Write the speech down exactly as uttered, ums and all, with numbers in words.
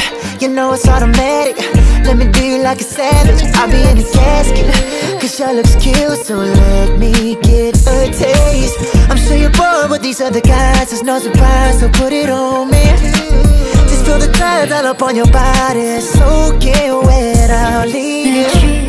You know it's automatic. Let me do you like a savage. I'll be in a casket, cause your looks cute, so let me get a taste. I'm sure you're bored with these other guys, it's no surprise, so put it on me. Just feel the touch all up on your body, soaking wet, I'll leave you.